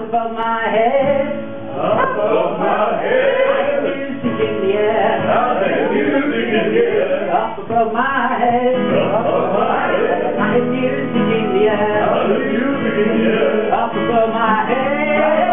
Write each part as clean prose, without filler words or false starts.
above my head. Up above my head. I hear music in the air. I hear music in the air. Up above my head. Up above my head. I hear music in the air. I hear music in the air. Up above my head.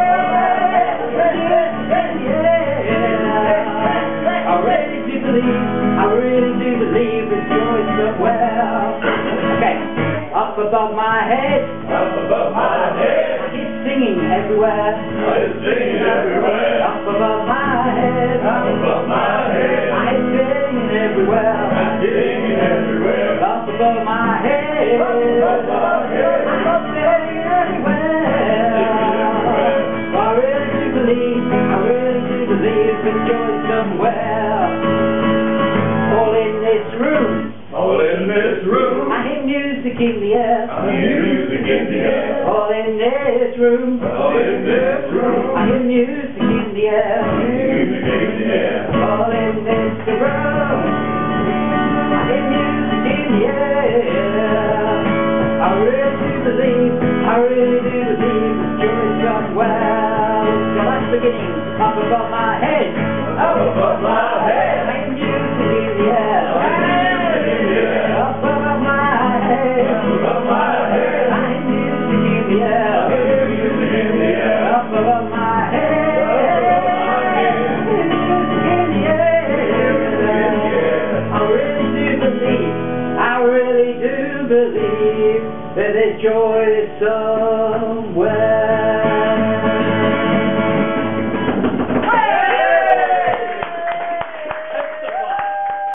I really do believe there's joy somewhere. Okay, up above my head. Up above my head. I hear singing everywhere. I hear singing everywhere. Up above my head. Up above my head. I hear singing everywhere. I hear singing everywhere. Up above my head. Up above my head. I hear singing everywhere. I really do believe there's joy somewhere. All in this room. All in this room. I hear music in the air. I hear music in the air. All in this room. All in this room. I hear music in the air. I hear music in the air. All in this room. I hear music in the air. I really do believe there's joy somewhere. So that's beginning. Up above my head. Up above my head. I hear music in the air. I hear music in the air. Up above my head. Up above my head. I hear music in the air. I hear music in the air. Up above my head. I hear music in the air. I really do believe that there's joy somewhere.